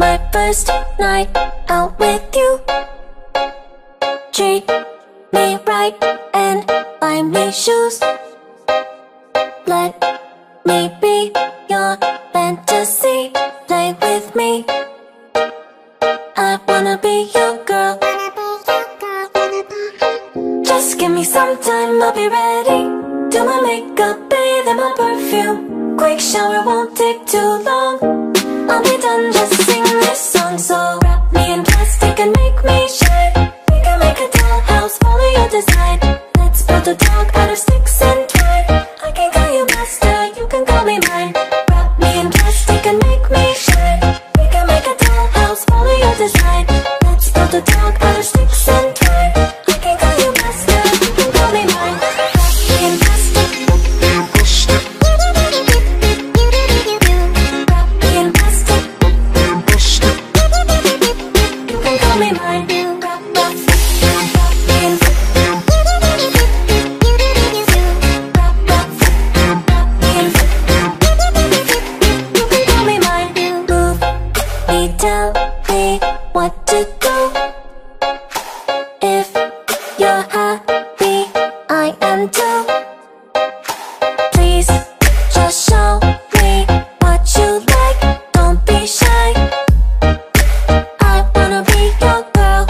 my first night out with you. Treat me right and buy me shoes. Let me be your fantasy. Play with me. I wanna be your girl. Just give me some time, I'll be ready. Do my makeup, bathe in my perfume. Quick shower won't take too long. I'll be done, just sing this song. So wrap me in plastic and make me shine. We can make a dollhouse, follow your design. Let's build a dog out of sticks and twine. I can call you master, you can call me mine. Wrap me in plastic and make me shine. We can make a dollhouse, follow your design. Let's build a dog out of sticks and twine. I can call you master, you can call me mine. Wrap me in plastic. Wrap me in plastic. You can call me mine. Wrap me in tell me what to do. If you're happy, I am too. Please just show me what you like. Don't be shy. I wanna be your girl.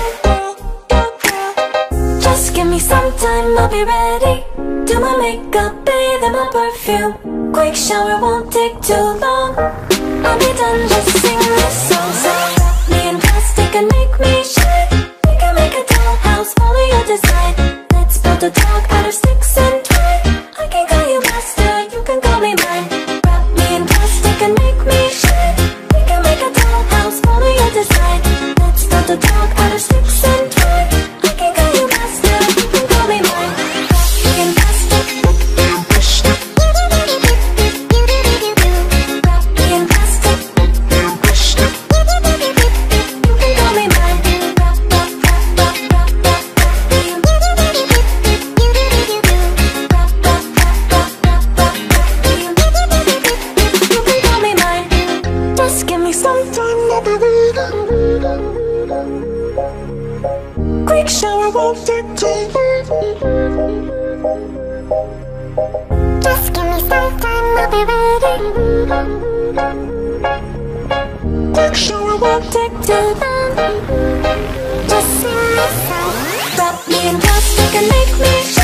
Just give me some time, I'll be ready. Do my makeup, bathe in my perfume. Quick shower won't take too long. I'll be done, just sing this song. So wrap me in plastic and make me shine. We can make a dollhouse, follow your design. Let's build a dog out of sticks and twine. I can call you master, you can call me mine. Wrap me in plastic and make me shine. We can make a dollhouse, follow your design. Let's build a dog out of sticks and twine. I can call you master, you can call me mine. Wrap me in plastic. Quick shower won't take too long. Just give me some time, I'll be ready. Quick shower won't take too long. Just sing this song. Wrap me in plastic and make me shine.